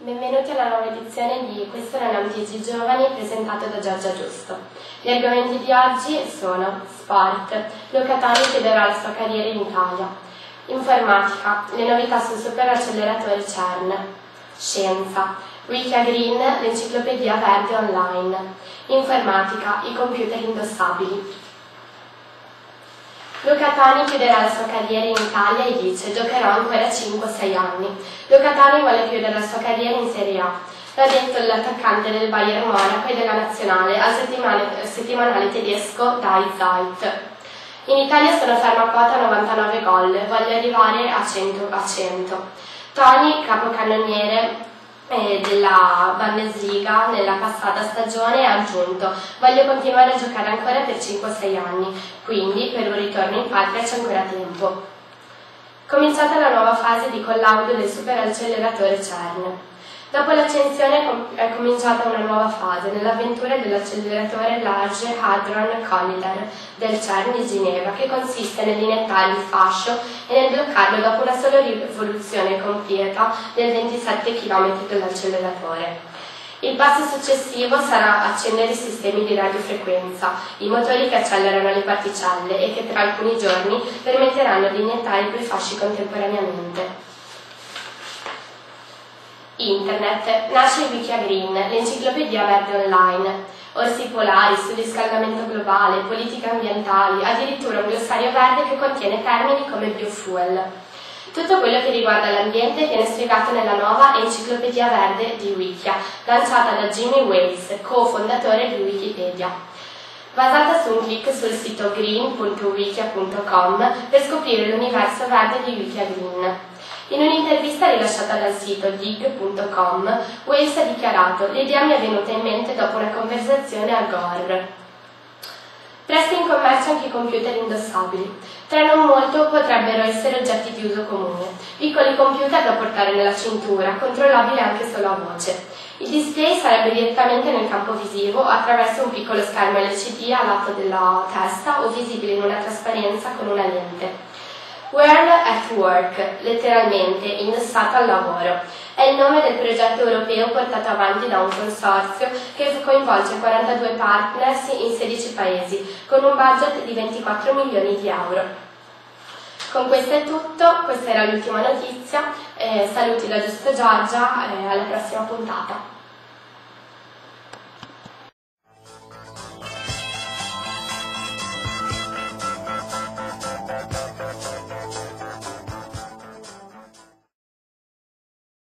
Benvenuti alla nuova edizione di Questo non è un TG Giovani, presentato da Giorgia Giusto. Gli argomenti di oggi sono sport, Luca Toni chiuderà la sua carriera in Italia, informatica, le novità sul superacceleratore CERN, scienza, Wikia Green, l'enciclopedia verde online, informatica, i computer indossabili. Luca Toni chiuderà la sua carriera in Italia e dice: giocherò ancora 5-6 anni. Luca Toni vuole chiudere la sua carriera in Serie A. L'ha detto l'attaccante del Bayern Monaco e della Nazionale al settimanale tedesco Die Zeit. In Italia sono ferma a quota 99 gol, voglio arrivare a 100. Toni, capocannoniere della Bundesliga nella passata stagione, ha aggiunto: voglio continuare a giocare ancora per 5-6 anni, quindi per un ritorno in patria c'è ancora tempo. Cominciata la nuova fase di collaudo del superacceleratore CERN. Dopo l'accensione è cominciata una nuova fase nell'avventura dell'acceleratore Large Hadron Collider del CERN di Ginevra, che consiste nell'inettare il fascio e nel bloccarlo dopo una sola rivoluzione completa del 27 km dell'acceleratore. Il passo successivo sarà accendere i sistemi di radiofrequenza, i motori che accelerano le particelle e che tra alcuni giorni permetteranno di iniettare i due fasci contemporaneamente. Internet. Nasce Wikia Green, l'enciclopedia verde online. Orsi polari, surriscaldamento globale, politiche ambientali, addirittura un glossario verde che contiene termini come biofuel. Tutto quello che riguarda l'ambiente viene spiegato nella nuova enciclopedia verde di Wikia, lanciata da Jimmy Wales, co-fondatore di Wikipedia. Basata su un clic sul sito green.wikia.com per scoprire l'universo verde di Wikia Green. In un'intervista rilasciata dal sito dig.com, Wales ha dichiarato: l'idea mi è venuta in mente dopo una conversazione a Gore. Presto in commercio anche i computer indossabili. Tra non molto potrebbero essere oggetti di uso comune, piccoli computer da portare nella cintura, controllabili anche solo a voce. Il display sarebbe direttamente nel campo visivo attraverso un piccolo schermo LCD a lato della testa o visibile in una trasparenza con una lente. Wear at Work, letteralmente indossato al lavoro, è il nome del progetto europeo portato avanti da un consorzio che coinvolge 42 partners in 16 paesi, con un budget di 24 milioni di euro. Con questo è tutto, questa era l'ultima notizia, saluti da Giusto Giorgia, alla prossima puntata.